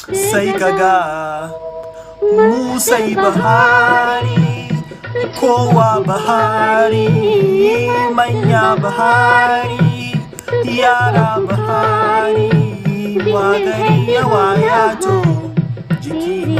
sai kaga mu sai bahari, kowa bahari, manya bahari, yara bahari, wa gari yawa ya to jiki